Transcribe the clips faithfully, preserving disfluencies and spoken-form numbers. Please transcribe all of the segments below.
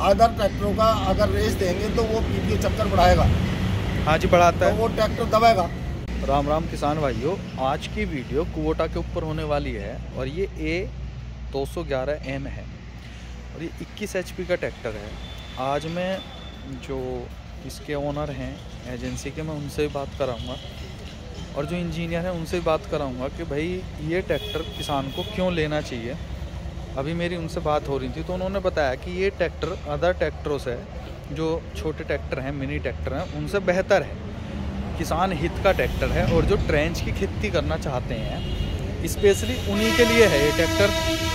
Other ट्रैक्टरों का अगर रेस देंगे तो वो पीटीओ चक्कर बढ़ाएगा। हाँ जी, बढ़ाता है, तो वो ट्रैक्टर दबाएगा। राम राम किसान भाइयों, आज की वीडियो कुबोटा के ऊपर होने वाली है और ये ए दो सौ ग्यारह एम है और ये इक्कीस एच पी का ट्रैक्टर है। आज मैं जो इसके ओनर हैं एजेंसी के, मैं उनसे भी बात कराऊंगा और जो इंजीनियर हैं उनसे भी बात कराऊंगा कि भाई ये ट्रैक्टर किसान को क्यों लेना चाहिए। अभी मेरी उनसे बात हो रही थी तो उन्होंने बताया कि ये ट्रैक्टर अदर ट्रैक्टरों से, जो छोटे ट्रैक्टर हैं, मिनी ट्रैक्टर हैं, उनसे बेहतर है, किसान हित का ट्रैक्टर है और जो ट्रेंच की खेती करना चाहते हैं स्पेशली उन्हीं के लिए है ये ट्रैक्टर।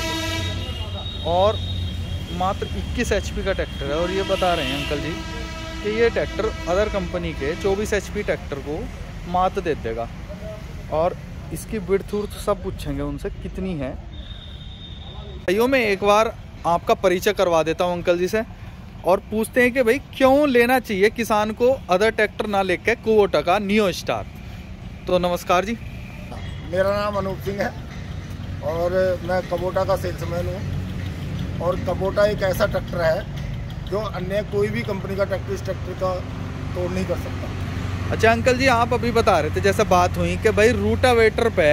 और मात्र इक्कीस एच पी का ट्रैक्टर है और ये बता रहे हैं अंकल जी कि ये ट्रैक्टर अदर कंपनी के चौबीस एच पी ट्रैक्टर को मात दे देगा। और इसकी विड्थ उर्थ सब पूछेंगे उनसे कितनी है। भाइयों, मैं एक बार आपका परिचय करवा देता हूँ अंकल जी से और पूछते हैं कि भाई क्यों लेना चाहिए किसान को अदर ट्रैक्टर ना लेके कुबोटा का नियो स्टार। तो नमस्कार जी। मेरा नाम अनूप सिंह है और मैं कुबोटा का सेल्समैन हूँ। और कुबोटा एक ऐसा ट्रैक्टर है जो अन्य कोई भी कंपनी का ट्रैक्टर इस ट्रैक्टर का तोड़ नहीं कर सकता। अच्छा अंकल जी, आप अभी बता रहे थे जैसे बात हुई कि भाई रूटावेटर पे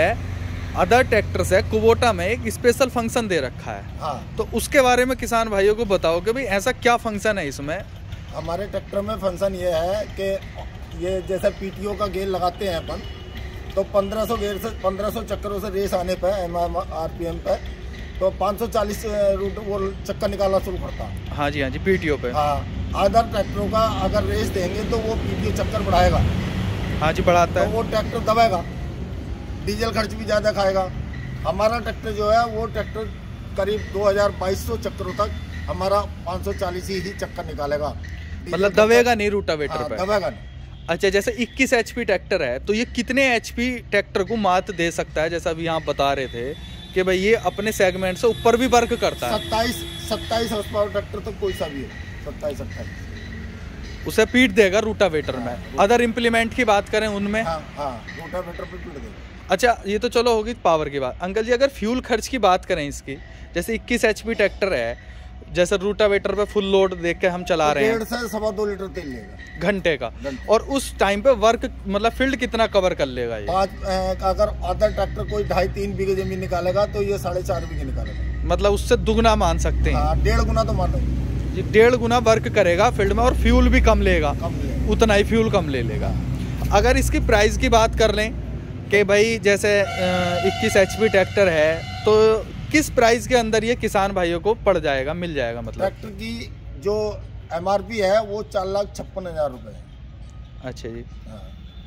अदर ट्रैक्टर से कुबोटा में एक स्पेशल फंक्शन दे रखा है। हाँ, तो उसके बारे में किसान भाइयों को बताओ कि भाई ऐसा क्या फंक्शन है इसमें। हमारे ट्रैक्टर में फंक्शन ये है कि ये जैसे पीटीओ का गेयर लगाते हैं अपन, तो पंद्रह सौ गेयर से पंद्रह सौ चक्करों से रेस आने पर एम आर पी एम पे तो पाँच सौ चालीस रूट वो चक्कर निकालना शुरू करता है। हाँ जी, हाँ जी, पीटीओ पे। हाँ, अदर ट्रैक्टरों का अगर रेस देंगे तो वो पीटीओ चक्कर बढ़ाएगा। हाँ जी, बढ़ाता है, तो वो ट्रैक्टर दबाएगा, डीजल खर्च भी ज़्यादा खाएगा। हमारा ट्रैक्टर जो है वो ट्रैक्टर करीब दो हज़ार बाईस सौ चक्करों तक हमारा पाँच सौ चालीस ही चक्कर निकालेगा। मतलब दबेगा नहीं रूटावेटर हाँ, पे। दबेगा नहीं। अच्छा, जैसे इक्कीस एच पी ट्रैक्टर है तो ये कितने एच पी ट्रैक्टर को मात दे सकता है? जैसा अभी आप बता रहे थे कि भाई ये अपने सेगमेंट से ऊपर भी वर्क करता है। सत्ताईस सत्ताईस हॉर्स पावर ट्रैक्टर तो कोई सा भी है, सत्ताईस अट्ठाईस उसे पीट देगा रूटावेटर में। अदर इम्प्लीमेंट की बात करें उनमें, हाँ हाँ रूटावेटर पे पीट देगा। अच्छा ये तो चलो होगी पावर की बात। अंकल जी, अगर फ्यूल खर्च की बात करें इसकी, जैसे इक्कीस एच पी ट्रैक्टर है, जैसे रूटावेटर पे फुल लोड देख के हम चला रहे हैं, डेढ़ से सवा दो लीटर तेल लेगा घंटे का। और उस टाइम पे वर्क मतलब फील्ड कितना कवर कर लेगा ये? पाँच अगर अदर ट्रैक्टर कोई ढाई तीन बीघे जमीन निकालेगा तो ये साढ़े चार बीघे निकालेगा। मतलब उससे दुगना मान सकते हैं। हाँ, डेढ़ गुना तो मानो ये डेढ़ गुना वर्क करेगा फील्ड में और फ्यूल भी कम लेगा, कम लेगा, उतना ही फ्यूल कम ले लेगा। अगर इसकी प्राइस की बात कर लें कि भाई जैसे इक्कीस एच पी ट्रैक्टर है तो किस प्राइस के अंदर ये किसान भाइयों को पड़ जाएगा, मिल जाएगा? मतलब ट्रैक्टर की जो एमआरपी है वो चार लाख छप्पन हजार रुपए है। अच्छा जी, हाँ।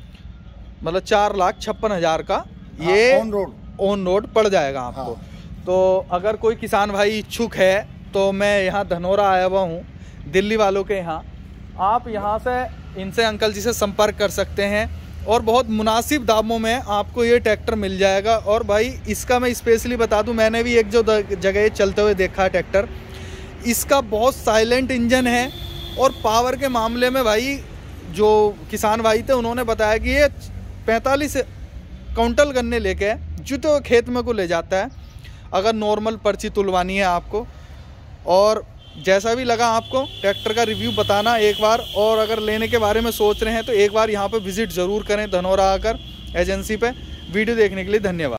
मतलब चार लाख छप्पन हजार का ये ऑन रोड ऑन रोड पड़ जाएगा आपको। हाँ। तो अगर कोई किसान भाई इच्छुक है तो मैं यहाँ धनौरा आया हुआ हूँ, दिल्ली वालों के यहाँ। आप यहाँ से इनसे अंकल जी से संपर्क कर सकते हैं और बहुत मुनासिब दामों में आपको ये ट्रैक्टर मिल जाएगा। और भाई इसका मैं स्पेशली बता दूं, मैंने भी एक जो जगह चलते हुए देखा है ट्रैक्टर, इसका बहुत साइलेंट इंजन है। और पावर के मामले में भाई जो किसान भाई थे उन्होंने बताया कि ये पैंतालीस क्विंटल गन्ने लेके जुते खेत में को ले जाता है अगर नॉर्मल पर्ची तुलवानी है आपको। और जैसा भी लगा आपको ट्रैक्टर का रिव्यू बताना एक बार, और अगर लेने के बारे में सोच रहे हैं तो एक बार यहाँ पे विजिट ज़रूर करें धनौरा आकर एजेंसी पे। वीडियो देखने के लिए धन्यवाद।